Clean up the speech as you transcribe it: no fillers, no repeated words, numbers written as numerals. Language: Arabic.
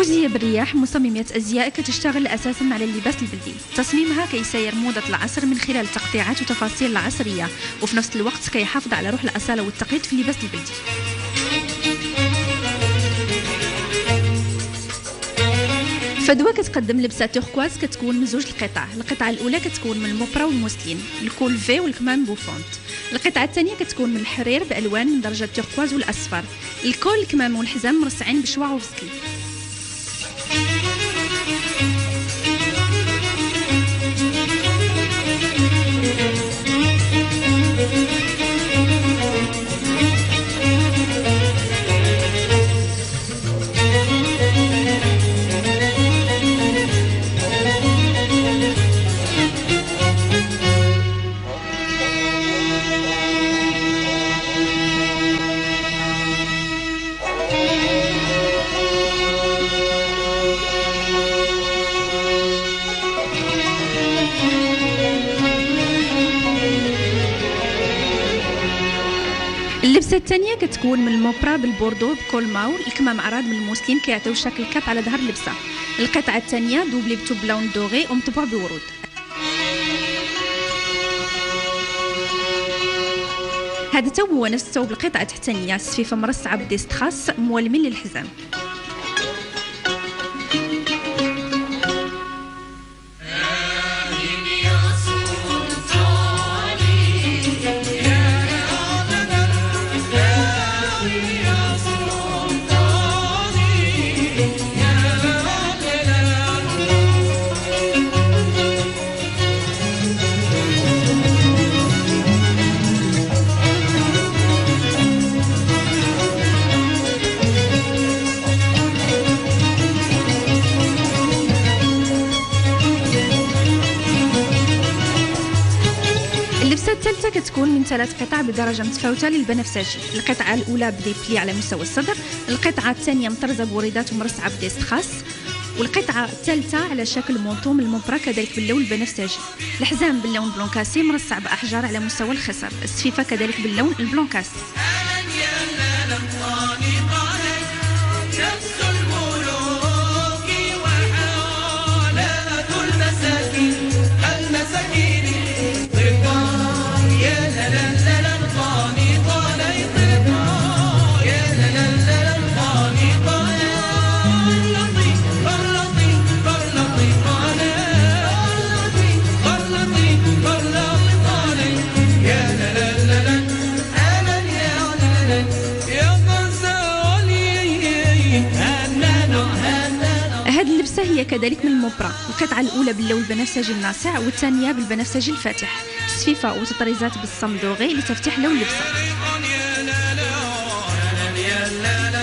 فوزية بالرياح مصممة أزياء كتشتغل أساسا على اللباس البلدي. تصميمها كيساير موضة العصر من خلال تقطيعات وتفاصيل العصرية، وفي نفس الوقت كيحافظ على روح الأصالة والتقليد في اللباس البلدي. فدوى كتقدم لبسه توركواز كتكون من زوج القطعة الأولى كتكون من الموبرا والموسلين، الكول في والكمام بوفونت. القطعة الثانية كتكون من الحرير بألوان من درجة التوركواز والأصفر. الكول الكمام والحزام مرصعين بشواع وفسكي. اللبسه الثانيه كتكون من الموبرا بالبوردو بكول ماور، الكمام عراض من الموسلين كيعطيو شكل كاب على ظهر اللبسه. القطعه الثانيه دوبلي بتوب بلون دوغي ومطبوع بورود. هذا الثوب هو نفس الثوب القطعه الثانيه، السفيفه مرصعه بديست خاص مولمين للحزام. اللبسه الثالثه كتكون من 3 قطع بدرجه متفاوته للبنفسجي. القطعه الاولى بديبلي على مستوى الصدر، القطعه الثانيه مطرزه بوريدات ومرصعه بديست خاص، والقطعه الثالثه على شكل مونطو من الموبرا كذلك باللون البنفسجي. الحزام باللون بلونكاسي مرصع باحجار على مستوى الخصر، السفيفه كذلك باللون البلونكاسي. هذه اللبسه هي كذلك من الموبرا، القطعه الاولى باللون البنفسجي الناصع والثانيه بالبنفسجي الفاتح، السفيفه وتطريزات بالصم دوغي لتفتيح لون اللبسه.